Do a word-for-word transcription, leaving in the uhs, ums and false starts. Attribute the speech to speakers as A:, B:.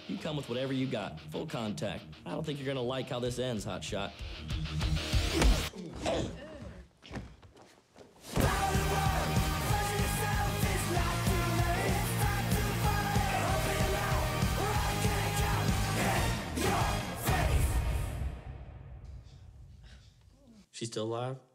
A: You come with whatever you got. Full contact. I don't think you're gonna like how this ends, hotshot. She's still alive?